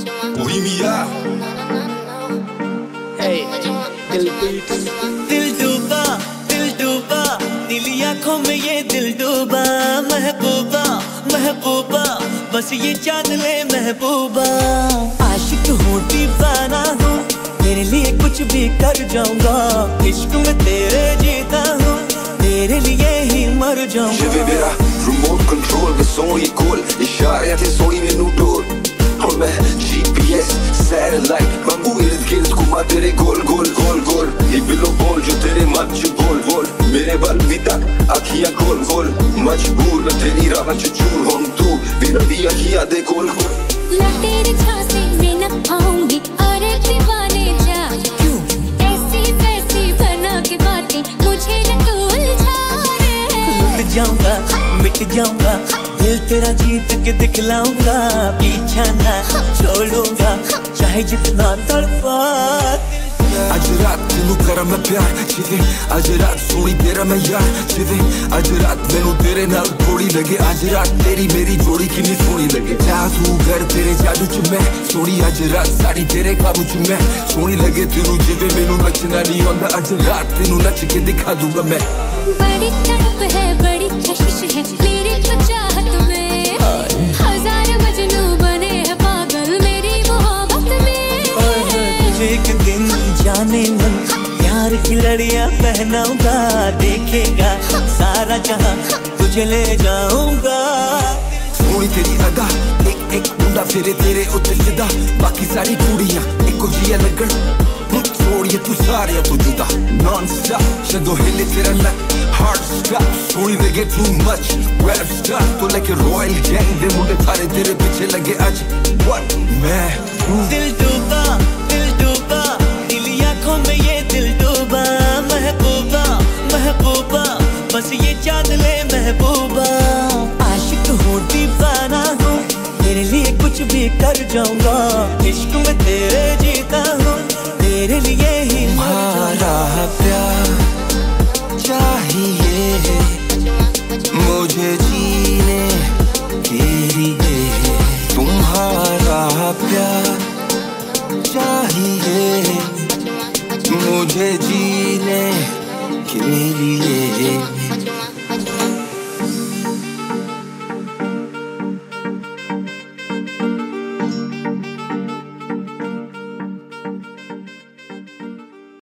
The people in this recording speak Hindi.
बोहेमिया। Hey, दिल डूबा, दिल डूबा, नीली आँखों में ये दिल डूबा। महबूबा, महबूबा, बस ये चांद ले महबूबा। आशिक हूँ, दीवाना हूँ, तेरे लिए कुछ भी कर जाऊंगा। इश्क में तेरे जीता हूँ, तेरे लिए ही मर जाऊंगा। Je vais vera remote control में सोई कोल इशारे थे सोई में नूडोल और मैं GPS satellite मांगू इर्द गिर्द घुमा तेरे गोल गोल गोल गोल ये बिलो बोल जो तेरे मच बोल बोल मेरे बल भी तक आँखियाँ गोल गोल मजबूर मैं तेरी राह में चूर हूँ तू बिना भी आँखियाँ दे गोल गोल ना तेरे झांसे में न आऊंगी और दीवाने जा क्यों ऐसी वैसी बना के बातें मुझे न तू उलझा रे। लुट जाऊंगा, मिट जाऊंगा, दिल तेरा जीत के दिखलाऊंगा। पीछा ना छोड़ूंगा, चाहे जितना तड़पा। आज रात तेनू करा मैं प्यार जिवे आज रात सोनी तेरा मैं यार जिवे आज रात मैनू तेरे नाल थोड़ी लगे आज रात तेरी मेरी जोड़ी कितनी सोनी लगे जादू घर तेरे जादू च मैं सोनी आज रात सारी तेरे काबू च मैं सोनी लगे तेनू जिवे मैनू नचना नहीं आंदा आज रात तेनू नच के दिखा दूंगा मैं। बड़ी तड़प है, बड़ी कशिश है मेरी तो चाहत में। हजार मजनू बने हैं पागल मेरी मोहब्बत में। तुझे एक दिन जाने मन प्यार की लड़ियां पहनाऊंगा। देखेगा सारा जहां तुझे ले जाऊंगा। सोनी तेरी अदा एक एक मुंडा फिरे तेरे उत्ते सीधा बाकी सारी कुड़ियां एको जिया लगन छोड़िए तू सारे तू जुदा नॉन स्टॉप शदो हिले तेरा लक हार्ट स्टॉप सोनी लगे टू मच रैप स्टार तो लेके रॉयल गैंग दे मुंडे थारे तेरे पीछे लगे आज व्हाट मैं दिल डूबा, दिल डूबा, नीली आँखों में ये दिल डूबा। महबूबा, महबूबा, बस ये चांद ले महबूबा। आशिक हूँ, दीवाना हूँ, तेरे लिए कुछ भी कर जाऊंगा। इश्क में तेरे जीता हूँ, तेरे लिए ही तुम्हारा प्यार चाहिए मुझे जीने के लिए तुम्हारा प्यार चाहिए मुझे जीने के लिए।